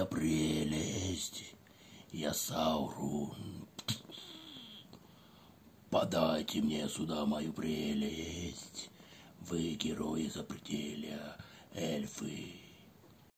моя прелесть, я Саурон. Подайте мне сюда мою прелесть. Вы герои запределья, эльфы.